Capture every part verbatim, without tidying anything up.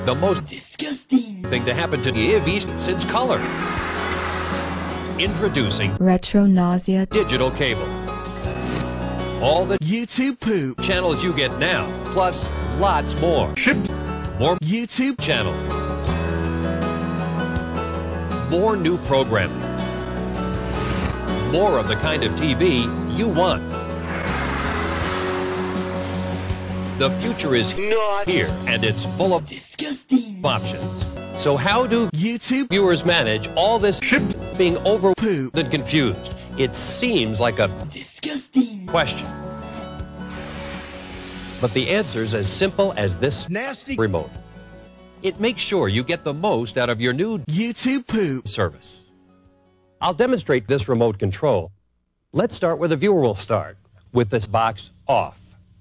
the most disgusting thing to happen to T V since color. Introducing Retro Nausea Digital Cable. All the YouTube poop channels you get now, plus lots more. shipped More YouTube channels. More new programming. More of the kind of T V you want. The future is not here, and it's full of disgusting options. So how do YouTube viewers manage all this shipped being over poop and confused? It seems like a disgusting question. But the answer's as simple as this nasty remote. It makes sure you get the most out of your new YouTube poop service. I'll demonstrate this remote control. Let's start where the viewer will start, with this box off.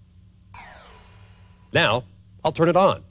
Now, I'll turn it on.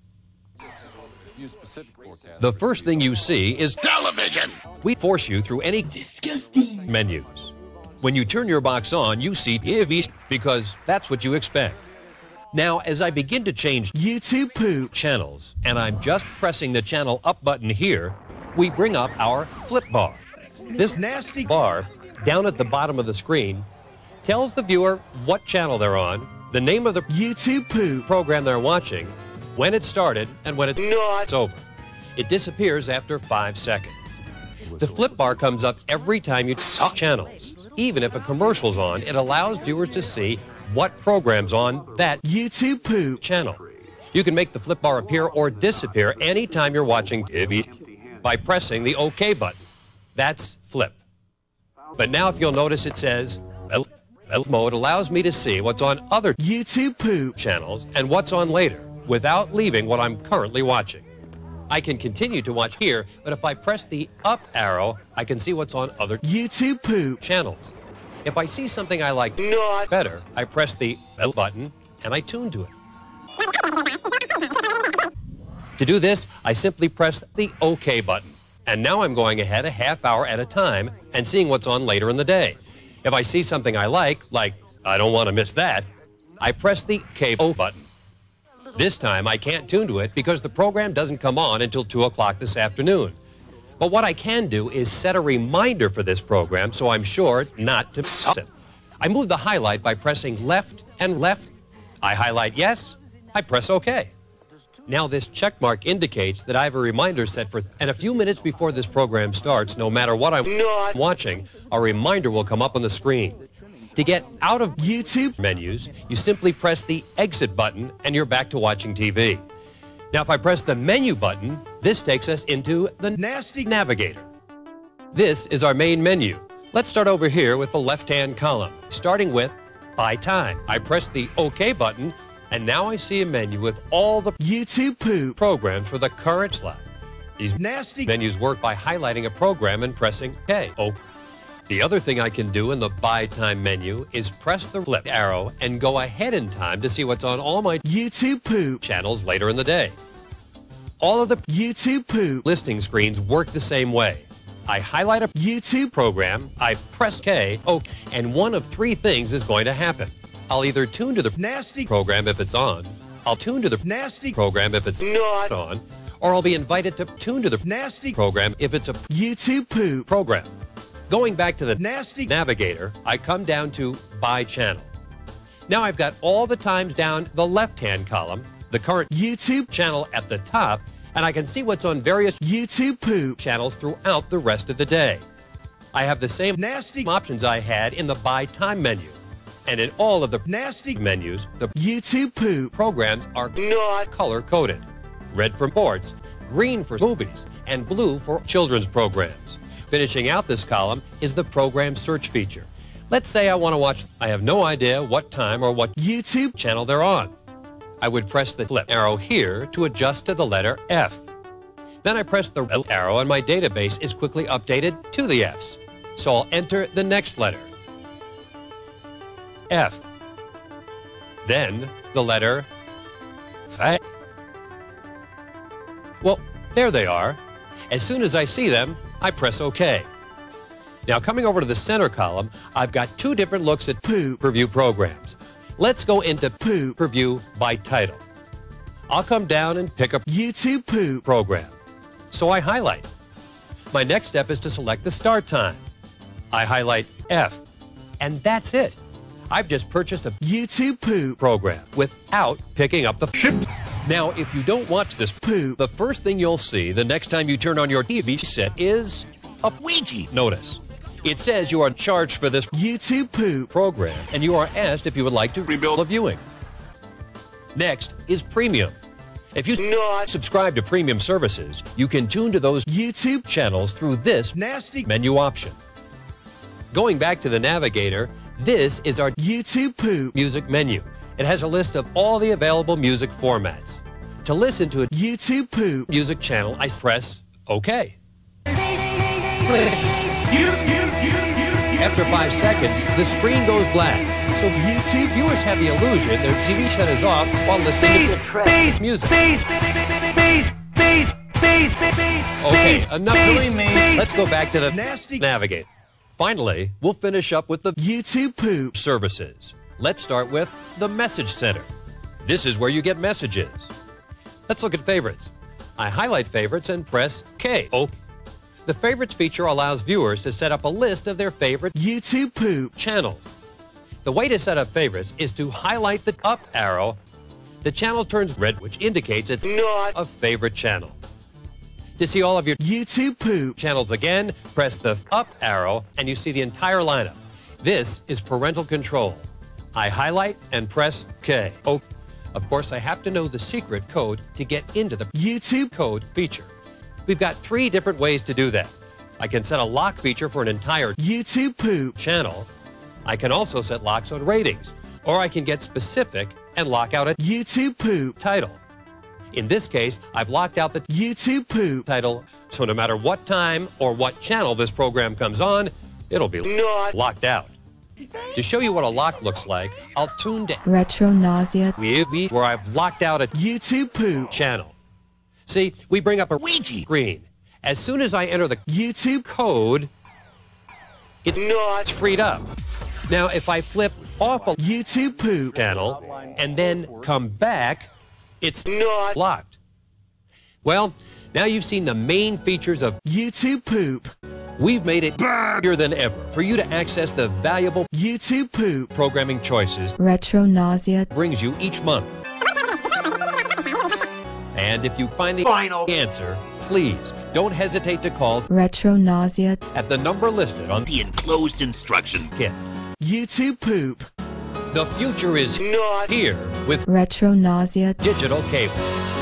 The first thing you see is television. We force you through any disgusting menus. When you turn your box on, you see T V because that's what you expect. Now, as I begin to change YouTube poop channels, and I'm just pressing the channel up button here, we bring up our flip bar. This nasty bar, down at the bottom of the screen, tells the viewer what channel they're on, the name of the YouTube poop program they're watching, when it started, and when it's over. It disappears after five seconds. The flip bar comes up every time you switch channels. Even if a commercial's on, it allows viewers to see what program's on that YouTube poop channel. You can make the flip bar appear or disappear anytime you're watching T V by pressing the OK button. That's flip. But now if you'll notice it says L mode allows me to see what's on other YouTube poop channels and what's on later without leaving what I'm currently watching. I can continue to watch here, but if I press the up arrow, I can see what's on other YouTube poop channels. If I see something I like not better, I press the L button and I tune to it. To do this, I simply press the OK button. And now I'm going ahead a half hour at a time and seeing what's on later in the day. If I see something I like, like I don't want to miss that, I press the K O button. This time I can't tune to it because the program doesn't come on until two o'clock this afternoon. But what I can do is set a reminder for this program so I'm sure not to miss it. I move the highlight by pressing left and left. I highlight yes, I press OK. Now this check mark indicates that I have a reminder set for, and a few minutes before this program starts, no matter what I'm not watching, a reminder will come up on the screen. To get out of YouTube menus, you simply press the exit button and you're back to watching T V. Now if I press the menu button, this takes us into the nasty navigator. This is our main menu. Let's start over here with the left-hand column, starting with by time. I press the OK button, and now I see a menu with all the YouTube poop programs for the current slot. These nasty menus work by highlighting a program and pressing K. Oh. The other thing I can do in the by time menu is press the flip arrow and go ahead in time to see what's on all my YouTube poop channels later in the day. All of the YouTube poop listing screens work the same way. I highlight a YouTube program, I press K, OK, and one of three things is going to happen. I'll either tune to the nasty program if it's on, I'll tune to the nasty program if it's not on, or I'll be invited to tune to the nasty program if it's a YouTube poop program. Going back to the nasty navigator, I come down to by channel. Now I've got all the times down the left-hand column, the current YouTube channel at the top, and I can see what's on various YouTube poop channels throughout the rest of the day. I have the same nasty options I had in the by time menu. And in all of the nasty menus, the YouTube poop programs are not color-coded. Red for sports, green for movies, and blue for children's programs. Finishing out this column is the program search feature. Let's say I want to watch, I have no idea what time or what YouTube channel they're on. I would press the flip arrow here to adjust to the letter F. Then I press the L arrow and my database is quickly updated to the Fs. So I'll enter the next letter, F. Then the letter F. Well, there they are. As soon as I see them, I press OK. Now coming over to the center column, I've got two different looks at poop review programs. Let's go into poop review by title. I'll come down and pick up YouTube poop. program. So I highlight. My next step is to select the start time. I highlight F, and that's it. I've just purchased a YouTube poop. program without picking up the ship. Now, if you don't watch this Poop. the first thing you'll see the next time you turn on your T V set is a Ouija notice. It says you are charged for this YouTube poop. program, and you are asked if you would like to rebuild a viewing. Next is premium. If you not subscribe to premium services, you can tune to those YouTube channels through this nasty menu option. Going back to the navigator, this is our YouTube poop. music menu. It has a list of all the available music formats. To listen to a YouTube poop. music channel, I press OK. After five seconds, the screen goes black. So YouTube viewers have the illusion their T V set is off while listening to the music. Okay, enough doing me. Let's go back to the Nasty navigate. Finally, we'll finish up with the YouTube poop. services. Let's start with the message center. This is where you get messages. Let's look at favorites. I highlight favorites and press K. Oh. The favorites feature allows viewers to set up a list of their favorite YouTube poop. channels. The way to set up favorites is to highlight the up arrow. The channel turns red, which indicates it's not a favorite channel. To see all of your YouTube poop. channels again, press the up arrow and you see the entire lineup. This is parental control. I highlight and press K. Oh, of course, I have to know the secret code to get into the YouTube code feature. We've got three different ways to do that. I can set a lock feature for an entire YouTube poop. channel. I can also set locks on ratings, or I can get specific and lock out a YouTube poop. title. In this case, I've locked out the YouTube poop. title, so no matter what time or what channel this program comes on, it'll be not locked out. To show you what a lock looks like, I'll tune down Retro nausea. where I've locked out a YouTube poop. channel. See, we bring up a Ouija screen. As soon as I enter the YouTube code, it's not freed up. Now, if I flip off a YouTube poop. channel and then come back, it's not locked. Well, now you've seen the main features of YouTube poop. We've made it bigger than ever for you to access the valuable YouTube poop. programming choices Retro nausea. brings you each month. And if you find the final answer, please don't hesitate to call Retro nausea. at the number listed on The enclosed instruction kit. YouTube poop. The future is not here with Retro nausea. digital cable.